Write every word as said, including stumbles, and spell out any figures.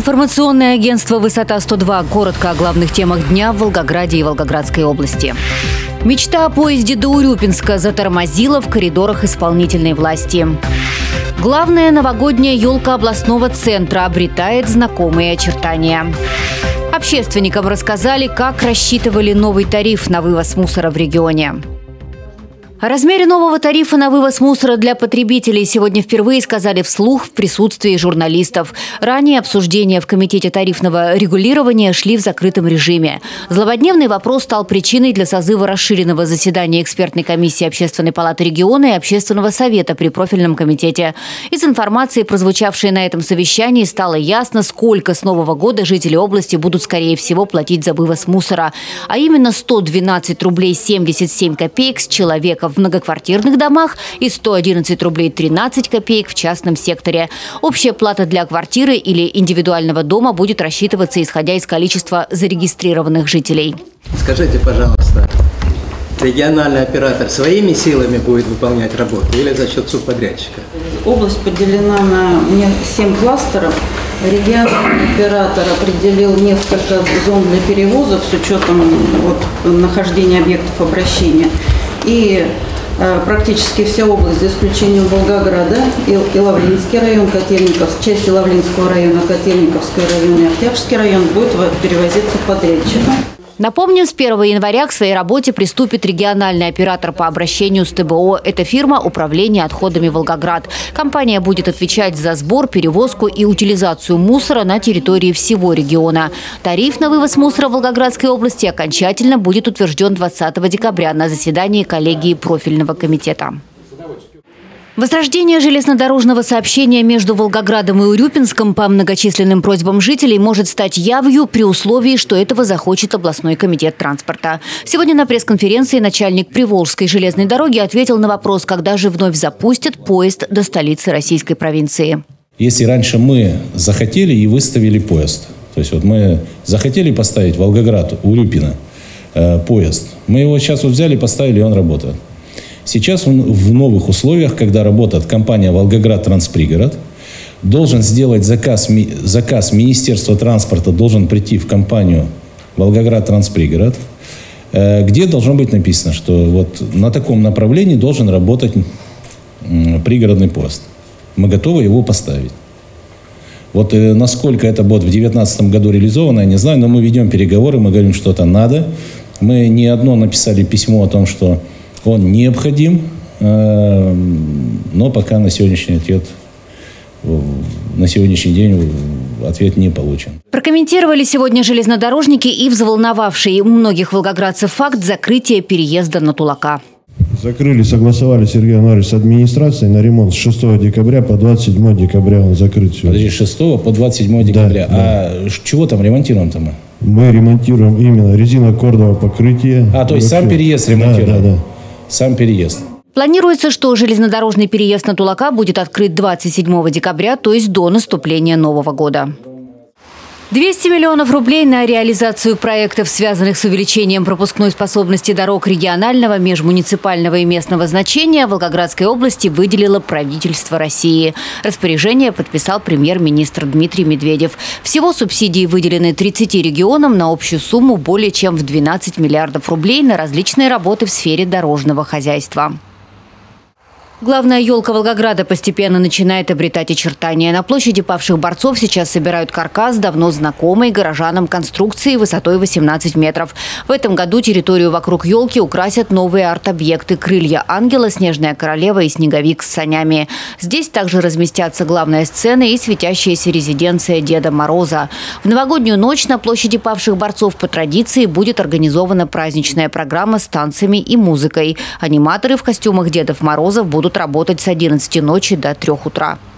Информационное агентство «Высота-сто два». Коротко о главных темах дня в Волгограде и Волгоградской области. Мечта о поезде до Урюпинска затормозила в коридорах исполнительной власти. Главная новогодняя елка областного центра обретает знакомые очертания. Общественникам рассказали, как рассчитывали новый тариф на вывоз мусора в регионе. О размере нового тарифа на вывоз мусора для потребителей сегодня впервые сказали вслух в присутствии журналистов. Ранее обсуждения в Комитете тарифного регулирования шли в закрытом режиме. Злободневный вопрос стал причиной для созыва расширенного заседания экспертной комиссии Общественной палаты региона и Общественного совета при профильном комитете. Из информации, прозвучавшей на этом совещании, стало ясно, сколько с нового года жители области будут, скорее всего, платить за вывоз мусора. А именно сто двенадцать рублей семьдесят семь копеек с человека в многоквартирных домах и сто одиннадцать рублей тринадцать копеек в частном секторе. Общая плата для квартиры или индивидуального дома будет рассчитываться, исходя из количества зарегистрированных жителей. Скажите, пожалуйста, региональный оператор своими силами будет выполнять работу или за счет субподрядчика? Область поделена на семь кластеров. Региональный оператор определил несколько зон для перевозок с учетом вот, нахождения объектов обращения. И э, практически вся область, за исключением Волгограда, и, и Лавлинский район, Котельников, часть Лавлинского района, Котельниковский район и Октябрьский район будет перевозиться подрядчиком. Напомню, с первого января к своей работе приступит региональный оператор по обращению с тэ бэ о. Это фирма «Управление отходами Волгоград». Компания будет отвечать за сбор, перевозку и утилизацию мусора на территории всего региона. Тариф на вывоз мусора в Волгоградской области окончательно будет утвержден двадцатого декабря на заседании коллегии профильного комитета. Возрождение железнодорожного сообщения между Волгоградом и Урюпинском по многочисленным просьбам жителей может стать явью при условии, что этого захочет областной комитет транспорта. Сегодня на пресс-конференции начальник Приволжской железной дороги ответил на вопрос, когда же вновь запустят поезд до столицы российской провинции. Если раньше мы захотели и выставили поезд, то есть вот мы захотели поставить Волгоград, Урюпино, э, поезд, мы его сейчас вот взяли, поставили, и он работает. Сейчас в новых условиях, когда работает компания «Волгоград-Транспригород», должен сделать заказ, заказ Министерства транспорта, должен прийти в компанию «Волгоград-Транспригород», где должно быть написано, что вот на таком направлении должен работать пригородный поезд. Мы готовы его поставить. Вот насколько это будет в две тысячи девятнадцатом году реализовано, я не знаю, но мы ведем переговоры, мы говорим, что это надо. Мы не одно написали письмо о том, что он необходим, но пока на сегодняшний ответ, на сегодняшний день ответ не получен. Прокомментировали сегодня железнодорожники и взволновавший у многих волгоградцев факт закрытия переезда на Тулака. Закрыли, согласовали, Сергей Иванович, с администрацией на ремонт с шестого декабря по двадцать седьмое декабря он закрыт. Подожди, с шестого по двадцать седьмое декабря. Да, а да. Чего там ремонтируем-то мы? Мы ремонтируем именно резинокордовое покрытие. А, то есть сам переезд ремонтируем? Да, да, да. Сам переезд. Планируется, что железнодорожный переезд на Тулака будет открыт двадцать седьмого декабря, то есть до наступления Нового года. двести миллионов рублей на реализацию проектов, связанных с увеличением пропускной способности дорог регионального, межмуниципального и местного значения, в Волгоградской области выделило правительство России. Распоряжение подписал премьер-министр Дмитрий Медведев. Всего субсидии выделены тридцати регионам на общую сумму более чем в двенадцать миллиардов рублей на различные работы в сфере дорожного хозяйства. Главная елка Волгограда постепенно начинает обретать очертания. На площади павших борцов сейчас собирают каркас давно знакомой горожанам конструкции высотой восемнадцать метров. В этом году территорию вокруг елки украсят новые арт-объекты: крылья ангела, снежная королева и снеговик с санями. Здесь также разместятся главная сцена и светящаяся резиденция Деда Мороза. В новогоднюю ночь на площади павших борцов по традиции будет организована праздничная программа с танцами и музыкой. Аниматоры в костюмах Дедов Морозов будут работать с одиннадцати ночи до трёх утра.